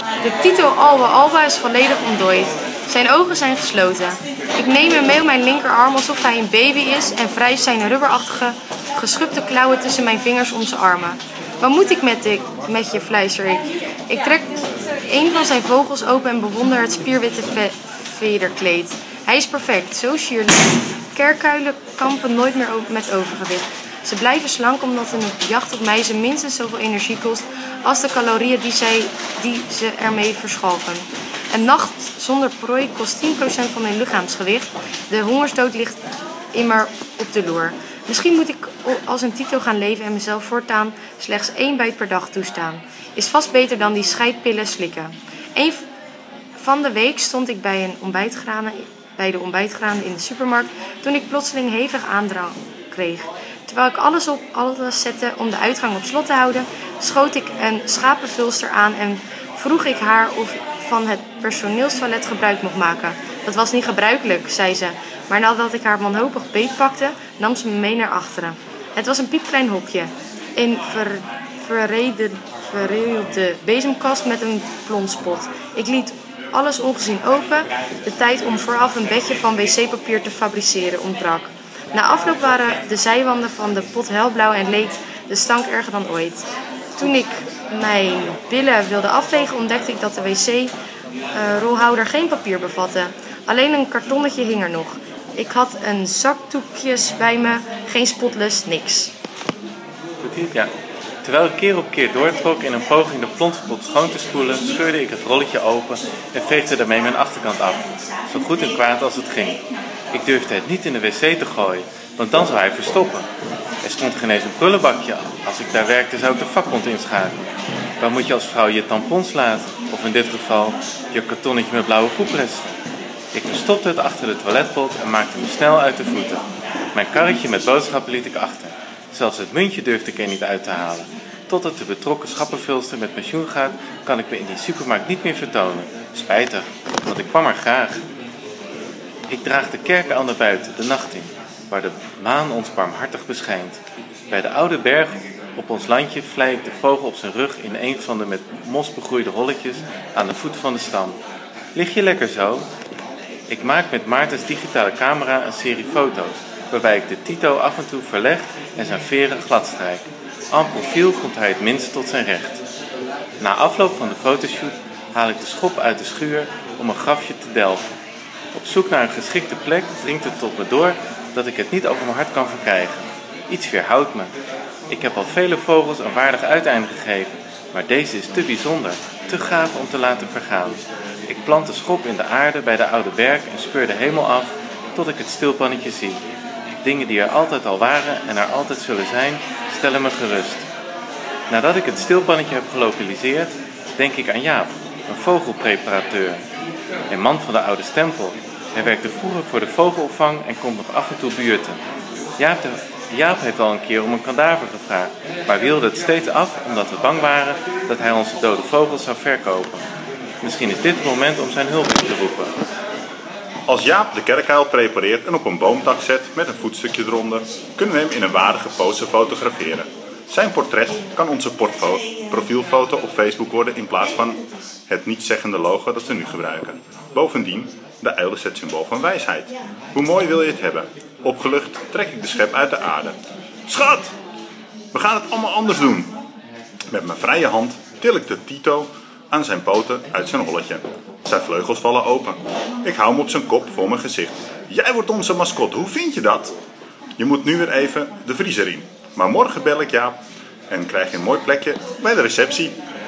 De Tito Alba Alba is volledig ontdooid. Zijn ogen zijn gesloten. Ik neem hem mee op mijn linkerarm alsof hij een baby is en wrijf zijn rubberachtige, geschubde klauwen tussen mijn vingers om zijn armen. Wat moet ik met je, fluister ik. Ik trek een van zijn vogels open en bewonder het spierwitte vederkleed. Hij is perfect, zo sierlijk. Kerkuilen kampen nooit meer met overgewicht. Ze blijven slank omdat een jacht op mij ze minstens zoveel energie kost als de calorieën die ze ermee verschalken. Een nacht zonder prooi kost 10% van hun lichaamsgewicht. De hongersdood ligt immer op de loer. Misschien moet ik als een Tito gaan leven en mezelf voortaan slechts 1 bijt per dag toestaan. Is vast beter dan die scheidpillen slikken. Een van de week stond ik bij de ontbijtgranen in de supermarkt toen ik plotseling hevig aandrang kreeg. Terwijl ik alles op alles zette om de uitgang op slot te houden, schoot ik een schapenvulster aan en vroeg ik haar of van het personeelstoilet gebruik mocht maken. Dat was niet gebruikelijk, zei ze, maar nadat ik haar wanhopig beetpakte, nam ze me mee naar achteren. Het was een piepklein hokje, een verredelde bezemkast met een plonspot. Ik liet alles ongezien open. De tijd om vooraf een bedje van wc-papier te fabriceren ontbrak. Na afloop waren de zijwanden van de pot helblauw en leek de stank erger dan ooit. Toen ik mijn billen wilde afvegen, ontdekte ik dat de wc-rolhouder geen papier bevatte. Alleen een kartonnetje hing er nog. Ik had een zakdoekjes bij me, geen spotless, niks. Ja. Terwijl ik keer op keer doortrok in een poging de plonspot schoon te spoelen, scheurde ik het rolletje open en veegde daarmee mijn achterkant af, zo goed en kwaad als het ging. Ik durfde het niet in de wc te gooien, want dan zou hij verstoppen. Er stond geen eens een prullenbakje. Als ik daar werkte, zou ik de vakbond inschakelen. Waar moet je als vrouw je tampons laten? Of in dit geval, je kartonnetje met blauwe poepresten. Ik verstopte het achter de toiletpot en maakte me snel uit de voeten. Mijn karretje met boodschappen liet ik achter. Zelfs het muntje durfde ik er niet uit te halen. Totdat de betrokken schappenvulster met pensioen gaat, kan ik me in die supermarkt niet meer vertonen. Spijtig, want ik kwam er graag. Ik draag de kerken al naar buiten, de nacht in, waar de maan ons barmhartig beschijnt. Bij de oude berg op ons landje vlei ik de vogel op zijn rug in een van de met mos begroeide holletjes aan de voet van de stam. Lig je lekker zo? Ik maak met Maartens digitale camera een serie foto's, waarbij ik de Tito af en toe verleg en zijn veren gladstrijk. En profiel komt hij het minst tot zijn recht. Na afloop van de fotoshoot haal ik de schop uit de schuur om een grafje te delven. Op zoek naar een geschikte plek dringt het tot me door dat ik het niet over mijn hart kan verkrijgen. Iets weerhoudt me. Ik heb al vele vogels een waardig uiteinde gegeven, maar deze is te bijzonder, te gaaf om te laten vergaan. Ik plant de schop in de aarde bij de oude berg en speur de hemel af tot ik het stilpannetje zie. Dingen die er altijd al waren en er altijd zullen zijn, stellen me gerust. Nadat ik het stilpannetje heb gelokaliseerd, denk ik aan Jaap, een vogelpreparateur. Een man van de oude stempel. Hij werkte vroeger voor de vogelopvang en komt nog af en toe buurten. Jaap heeft al een keer om een kadaver gevraagd, maar wilde het steeds af omdat we bang waren dat hij onze dode vogels zou verkopen. Misschien is dit het moment om zijn hulp in te roepen. Als Jaap de kerkuil prepareert en op een boomtak zet met een voetstukje eronder, kunnen we hem in een waardige pose fotograferen. Zijn portret kan onze profielfoto op Facebook worden in plaats van het nietszeggende logo dat we nu gebruiken. Bovendien, de uil is het symbool van wijsheid. Hoe mooi wil je het hebben? Opgelucht trek ik de schep uit de aarde. Schat! We gaan het allemaal anders doen. Met mijn vrije hand til ik de Tito aan zijn poten uit zijn holletje. Zijn vleugels vallen open. Ik hou hem op zijn kop voor mijn gezicht. Jij wordt onze mascotte, hoe vind je dat? Je moet nu weer even de vriezer in. Maar morgen bel ik Jaap en krijg je een mooi plekje bij de receptie.